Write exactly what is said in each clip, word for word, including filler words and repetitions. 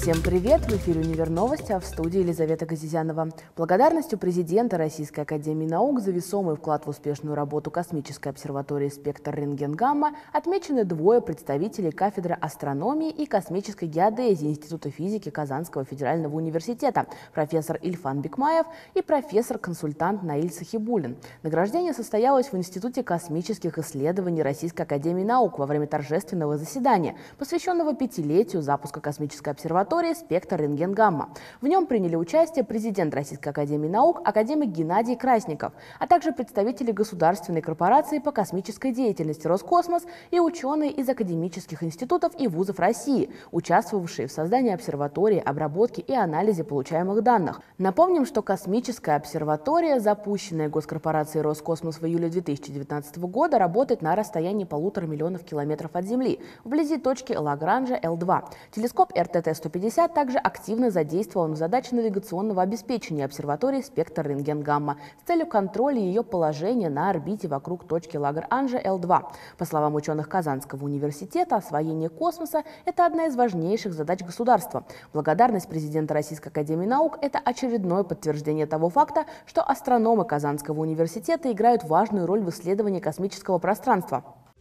Всем привет! В эфире «Универ Новости», а в студии Елизавета Газизянова. Благодарностью президента Российской академии наук за весомый вклад в успешную работу космической обсерватории «Спектр Рентген-Гамма» отмечены двое представителей кафедры астрономии и космической геодезии Института физики Казанского федерального университета, профессор Ильфан Бикмаев и профессор-консультант Наиль Сахибуллин. Награждение состоялось в Институте космических исследований Российской академии наук во время торжественного заседания, посвященного пятилетию запуска космической обсерватории «Спектр Рентген-Гамма». В нем приняли участие президент Российской академии наук, академик Геннадий Красников, а также представители государственной корпорации по космической деятельности «Роскосмос» и ученые из академических институтов и вузов России, участвовавшие в создании обсерватории, обработке и анализе получаемых данных. Напомним, что космическая обсерватория, запущенная госкорпорацией «Роскосмос» в июле две тысячи девятнадцатого года, работает на расстоянии полутора миллионов километров от Земли, вблизи точки Лагранжа Л два. Телескоп Р Т Т сто пятьдесят также активно задействован в задаче навигационного обеспечения обсерватории «Спектр Рентген-Гамма» с целью контроля ее положения на орбите вокруг точки Лагранжа Л два. По словам ученых Казанского университета, освоение космоса – это одна из важнейших задач государства. Благодарность президента Российской академии наук – это очередное подтверждение того факта, что астрономы Казанского университета играют важную роль в исследовании космического пространства.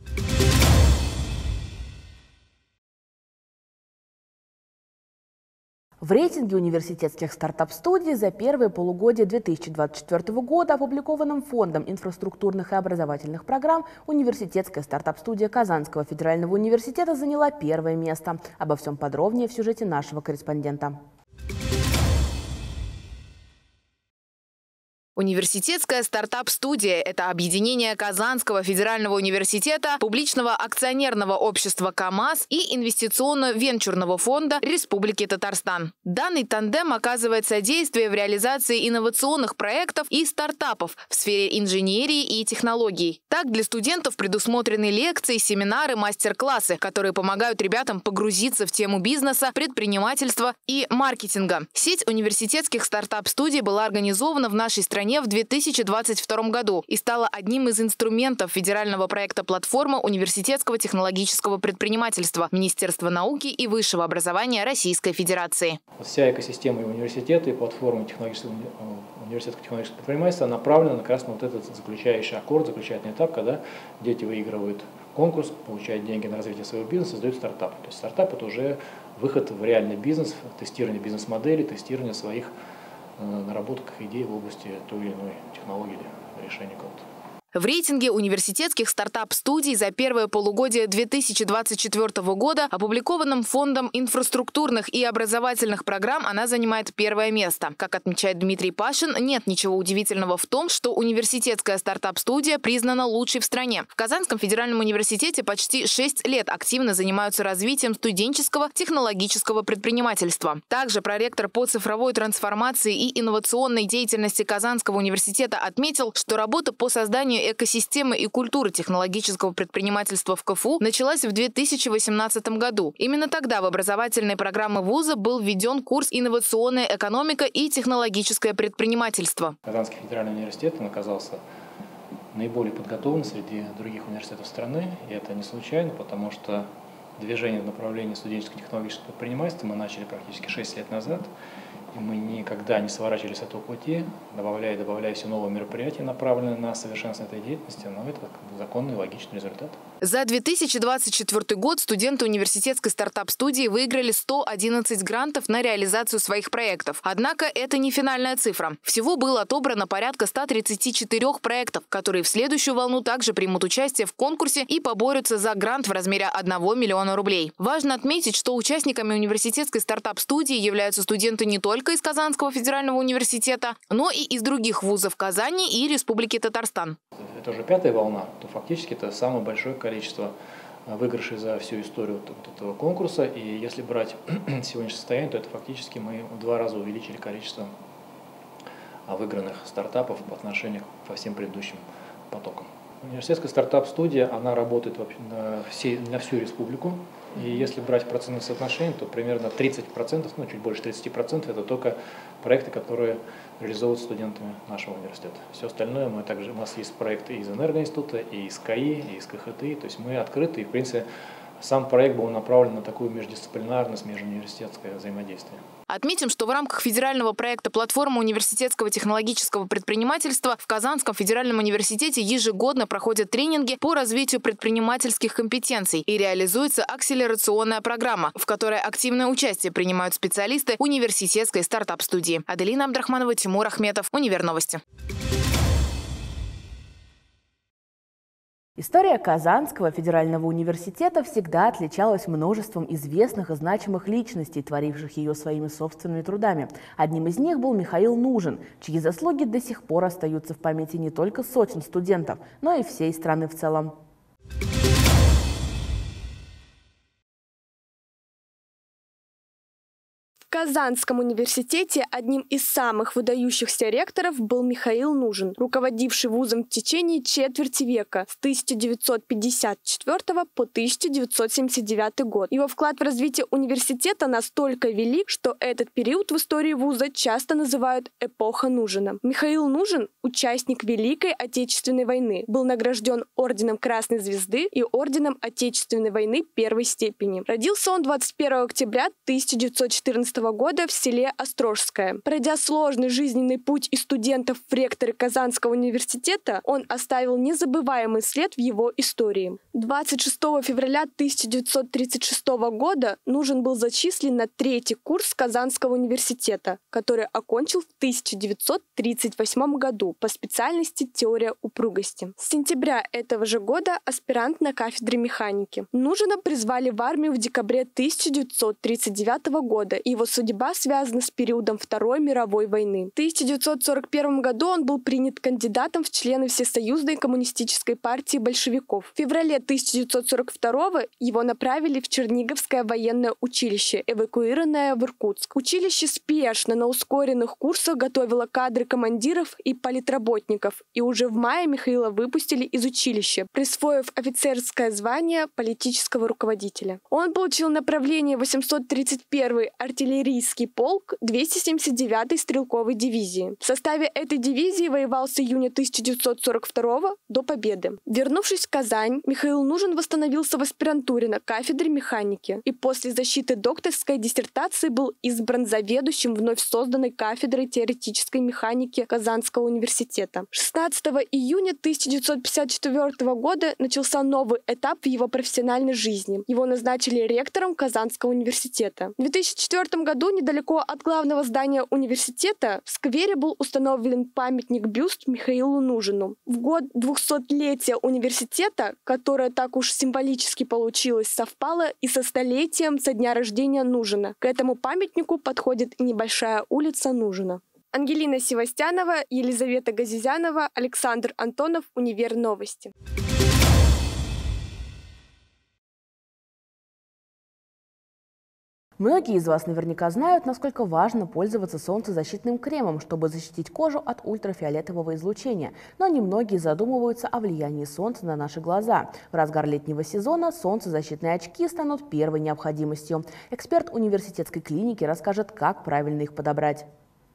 В рейтинге университетских стартап-студий за первое полугодие две тысячи двадцать четвёртого года, опубликованном Фондом инфраструктурных и образовательных программ, университетская стартап-студия Казанского федерального университета заняла первое место. Обо всем подробнее в сюжете нашего корреспондента. Университетская стартап-студия – это объединение Казанского федерального университета, публичного акционерного общества КАМАЗ и инвестиционно-венчурного фонда Республики Татарстан. Данный тандем оказывает содействие в реализации инновационных проектов и стартапов в сфере инженерии и технологий. Так, для студентов предусмотрены лекции, семинары, мастер-классы, которые помогают ребятам погрузиться в тему бизнеса, предпринимательства и маркетинга. Сеть университетских стартап-студий была организована в нашей стране в две тысячи двадцать втором году и стала одним из инструментов федерального проекта «Платформа университетского технологического предпринимательства» Министерства науки и высшего образования Российской Федерации. Вся экосистема и университета, и платформа технологического, университетского технологического предпринимательства направлена как раз на вот этот заключающий аккорд, заключательный этап, когда дети выигрывают конкурс, получают деньги на развитие своего бизнеса, создают стартап. То есть стартап – это уже выход в реальный бизнес, тестирование бизнес-модели, тестирование своих наработок, идей в области той или иной технологии или решения какого-то. В рейтинге университетских стартап-студий за первое полугодие две тысячи двадцать четвёртого года, опубликованном Фондом инфраструктурных и образовательных программ, она занимает первое место. Как отмечает Дмитрий Пашин, нет ничего удивительного в том, что университетская стартап-студия признана лучшей в стране. В Казанском федеральном университете почти шесть лет активно занимаются развитием студенческого технологического предпринимательства. Также проректор по цифровой трансформации и инновационной деятельности Казанского университета отметил, что работа по созданию экосистемы и культуры технологического предпринимательства в ка эф у началась в две тысячи восемнадцатом году. Именно тогда в образовательные программы вуза был введен курс «Инновационная экономика и технологическое предпринимательство». Казанский федеральный университет оказался наиболее подготовлен среди других университетов страны, и это не случайно, потому что движение в направлении студенческого технологического предпринимательства мы начали практически шесть лет назад. И мы никогда не сворачивали с этого пути, добавляя и добавляя все новые мероприятия, направленные на совершенствование этой деятельности, но это как бы законный и логичный результат. За две тысячи двадцать четвёртый год студенты университетской стартап-студии выиграли сто одиннадцать грантов на реализацию своих проектов. Однако это не финальная цифра. Всего было отобрано порядка ста тридцати четырёх проектов, которые в следующую волну также примут участие в конкурсе и поборются за грант в размере одного миллиона рублей. Важно отметить, что участниками университетской стартап-студии являются студенты не только из Казанского федерального университета, но и из других вузов Казани и Республики Татарстан. Это уже пятая волна, то фактически это самое большое количество выигрышей за всю историю вот этого конкурса. И если брать сегодняшнее состояние, то это фактически мы в два раза увеличили количество выигранных стартапов по отношению ко всем предыдущим потокам. Университетская стартап-студия, она работает на, всей, на всю республику. И если брать процентное соотношение, то примерно тридцать процентов, ну чуть больше тридцати процентов, это только проекты, которые реализовываются студентами нашего университета. Все остальное мы также, у нас есть проекты из Энергоинститута, и из КАИ, и из ка ха тэ, то есть мы открыты и, в принципе, сам проект был направлен на такую междисциплинарность, межуниверситетское взаимодействие. Отметим, что в рамках федерального проекта «Платформа университетского технологического предпринимательства» в Казанском федеральном университете ежегодно проходят тренинги по развитию предпринимательских компетенций и реализуется акселерационная программа, в которой активное участие принимают специалисты университетской стартап-студии. Аделина Абдрахманова, Тимур Ахметов, Универновости. История Казанского федерального университета всегда отличалась множеством известных и значимых личностей, творивших ее своими собственными трудами. Одним из них был Михаил Нужен, чьи заслуги до сих пор остаются в памяти не только сотен студентов, но и всей страны в целом. В Казанском университете одним из самых выдающихся ректоров был Михаил Нужен, руководивший вузом в течение четверти века с тысяча девятьсот пятьдесят четвёртого по тысяча девятьсот семьдесят девятый год. Его вклад в развитие университета настолько велик, что этот период в истории вуза часто называют «эпоха Нужена». Михаил Нужен – участник Великой Отечественной войны, был награжден орденом Красной Звезды и орденом Отечественной войны первой степени. Родился он двадцать первого октября тысяча девятьсот четырнадцатого года в селе Острожское. Пройдя сложный жизненный путь из студентов в ректоры Казанского университета, он оставил незабываемый след в его истории. двадцать шестого февраля тысяча девятьсот тридцать шестого года Нужен был зачислен на третий курс Казанского университета, который окончил в тысяча девятьсот тридцать восьмом году по специальности теория упругости. С сентября этого же года аспирант на кафедре механики. Нужена призвали в армию в декабре тысяча девятьсот тридцать девятого года, и его судьба связана с периодом Второй мировой войны. В тысяча девятьсот сорок первом году он был принят кандидатом в члены Всесоюзной коммунистической партии большевиков. В феврале тысяча девятьсот сорок второго его направили в Черниговское военное училище, эвакуированное в Иркутск. Училище спешно на ускоренных курсах готовило кадры командиров и политработников, и уже в мае Михаила выпустили из училища, присвоив офицерское звание политического руководителя. Он получил направление восемьсот тридцать первый артиллерийский полк двести семьдесят девятой стрелковой дивизии. В составе этой дивизии воевал с июня тысяча девятьсот сорок второго до победы. Вернувшись в Казань, Михаил Нужен восстановился в аспирантуре на кафедре механики и после защиты докторской диссертации был избран заведующим вновь созданной кафедрой теоретической механики Казанского университета. шестнадцатого июня тысяча девятьсот пятьдесят четвёртого года начался новый этап в его профессиональной жизни. Его назначили ректором Казанского университета. В две тысячи четвёртом году недалеко от главного здания университета в сквере был установлен памятник-бюст Михаилу Нужену. В год двухсотлетия университета, которое так уж символически получилось, совпало и со столетием со дня рождения Нужена. К этому памятнику подходит и небольшая улица Нужена. Ангелина Севастьянова, Елизавета Газизянова, Александр Антонов, Универновости. Многие из вас наверняка знают, насколько важно пользоваться солнцезащитным кремом, чтобы защитить кожу от ультрафиолетового излучения. Но немногие задумываются о влиянии солнца на наши глаза. В разгар летнего сезона солнцезащитные очки станут первой необходимостью. Эксперт университетской клиники расскажет, как правильно их подобрать.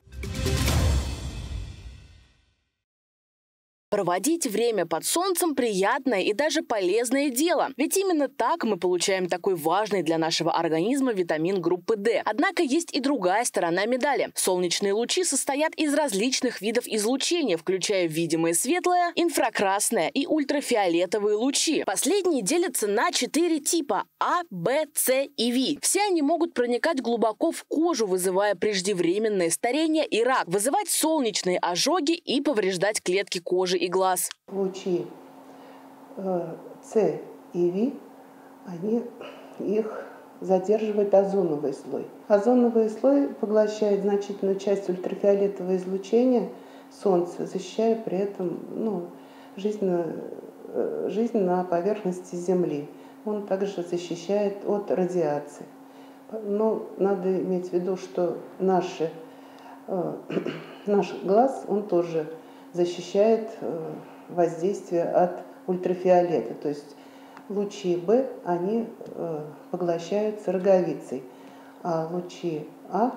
Проводить время под солнцем – приятное и даже полезное дело. Ведь именно так мы получаем такой важный для нашего организма витамин группы дэ. Однако есть и другая сторона медали. Солнечные лучи состоят из различных видов излучения, включая видимое светлое, инфракрасное и ультрафиолетовые лучи. Последние делятся на четыре типа – А, Б, С и В. Все они могут проникать глубоко в кожу, вызывая преждевременное старение и рак, вызывать солнечные ожоги и повреждать клетки кожи и глаз. Лучи э, С и В, они, их задерживает озоновый слой. Озоновый слой поглощает значительную часть ультрафиолетового излучения Солнца, защищая при этом ну, жизнь, на, жизнь на поверхности Земли. Он также защищает от радиации. Но надо иметь в виду, что наши, э, наш глаз, он тоже защищает воздействие от ультрафиолета. То есть лучи Б, они поглощаются роговицей, а лучи А,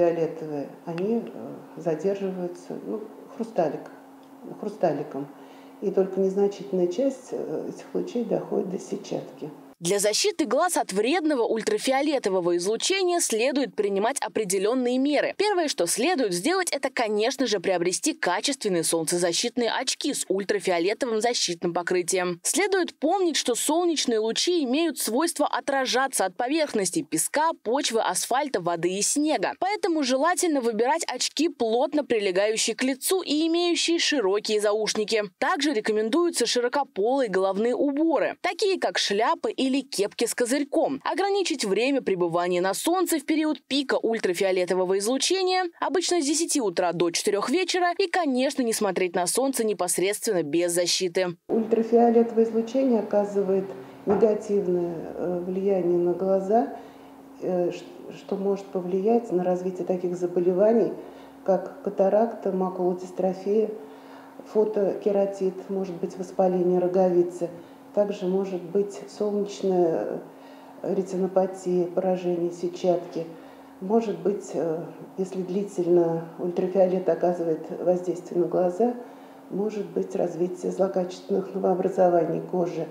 ультрафиолетовые, они задерживаются ну, хрусталик, хрусталиком. и только незначительная часть этих лучей доходит до сетчатки. Для защиты глаз от вредного ультрафиолетового излучения следует принимать определенные меры. Первое, что следует сделать, это, конечно же, приобрести качественные солнцезащитные очки с ультрафиолетовым защитным покрытием. Следует помнить, что солнечные лучи имеют свойство отражаться от поверхностей песка, почвы, асфальта, воды и снега. Поэтому желательно выбирать очки, плотно прилегающие к лицу и имеющие широкие заушники. Также рекомендуются широкополые головные уборы, такие как шляпы и или кепки с козырьком. Ограничить время пребывания на солнце в период пика ультрафиолетового излучения, обычно с десяти утра до четырёх вечера, и, конечно, не смотреть на солнце непосредственно без защиты. Ультрафиолетовое излучение оказывает негативное влияние на глаза, что может повлиять на развитие таких заболеваний, как катаракта, макулодистрофия, фотокератит, может быть воспаление роговицы. Также может быть солнечная ретинопатия, поражение сетчатки. Может быть, если длительно ультрафиолет оказывает воздействие на глаза, может быть развитие злокачественных новообразований кожи.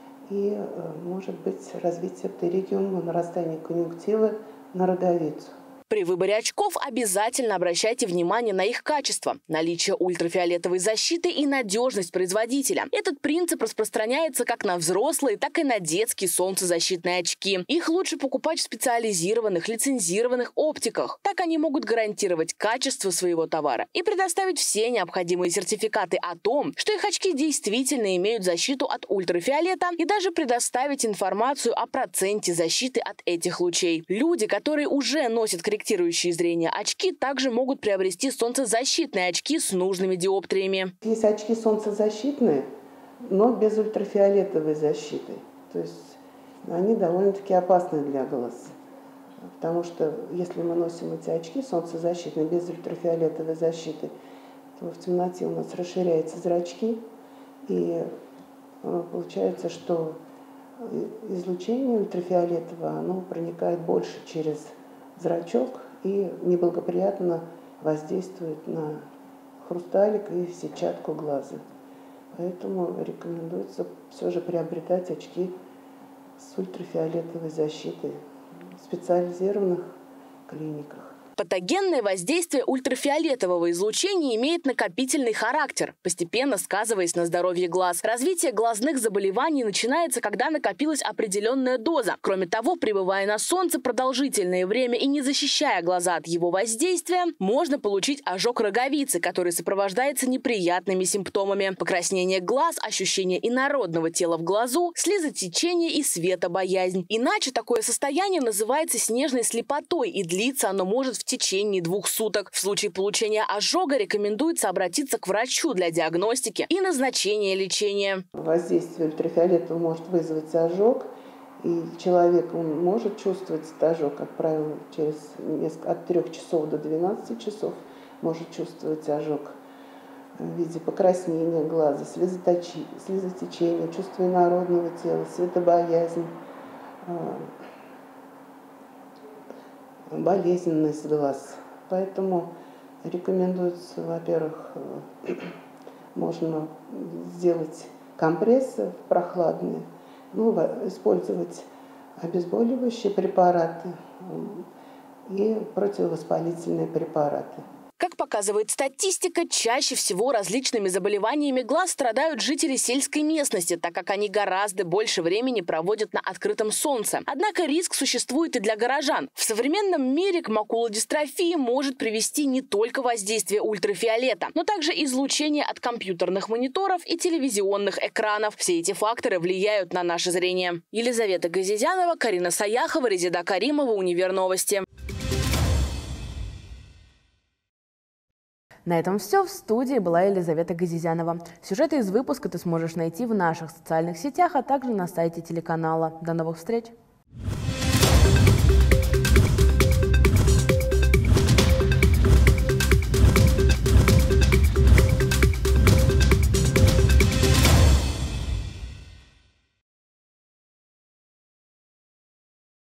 И может быть развитие птеригиума, нарастание конъюнктивы на роговицу. При выборе очков обязательно обращайте внимание на их качество, наличие ультрафиолетовой защиты и надежность производителя. Этот принцип распространяется как на взрослые, так и на детские солнцезащитные очки. Их лучше покупать в специализированных, лицензированных оптиках. Так они могут гарантировать качество своего товара и предоставить все необходимые сертификаты о том, что их очки действительно имеют защиту от ультрафиолета, и даже предоставить информацию о проценте защиты от этих лучей. Люди, которые уже носят корректировку, корректирующие зрение очки, также могут приобрести солнцезащитные очки с нужными диоптриями. Есть очки солнцезащитные, но без ультрафиолетовой защиты. То есть они довольно-таки опасны для глаз. Потому что если мы носим эти очки солнцезащитные без ультрафиолетовой защиты, то в темноте у нас расширяются зрачки, и получается, что излучение ультрафиолетовое, оно проникает больше через зрачок и неблагоприятно воздействует на хрусталик и сетчатку глаза. Поэтому рекомендуется все же приобретать очки с ультрафиолетовой защитой в специализированных клиниках. Патогенное воздействие ультрафиолетового излучения имеет накопительный характер, постепенно сказываясь на здоровье глаз. Развитие глазных заболеваний начинается, когда накопилась определенная доза. Кроме того, пребывая на солнце продолжительное время и не защищая глаза от его воздействия, можно получить ожог роговицы, который сопровождается неприятными симптомами: покраснение глаз, ощущение инородного тела в глазу, слезотечение и светобоязнь. Иначе такое состояние называется снежной слепотой, и длится оно может в В течение двух суток. В случае получения ожога рекомендуется обратиться к врачу для диагностики и назначения лечения. Воздействие ультрафиолетового может вызвать ожог, и человек он может чувствовать этот ожог, как правило, через несколько, от трёх часов до двенадцати часов может чувствовать ожог в виде покраснения глаза, слезотечения, чувство инородного тела, светобоязнь, болезненность глаз. Поэтому рекомендуется, во-первых, можно сделать компрессы прохладные, ну, использовать обезболивающие препараты и противовоспалительные препараты. Как показывает статистика, чаще всего различными заболеваниями глаз страдают жители сельской местности, так как они гораздо больше времени проводят на открытом солнце. Однако риск существует и для горожан. В современном мире к макулодистрофии может привести не только воздействие ультрафиолета, но также излучение от компьютерных мониторов и телевизионных экранов. Все эти факторы влияют на наше зрение. Елизавета Газизянова, Карина Саяхова, Резеда Каримова, Универновости. На этом все. В студии была Елизавета Газизянова. Сюжеты из выпуска ты сможешь найти в наших социальных сетях, а также на сайте телеканала. До новых встреч!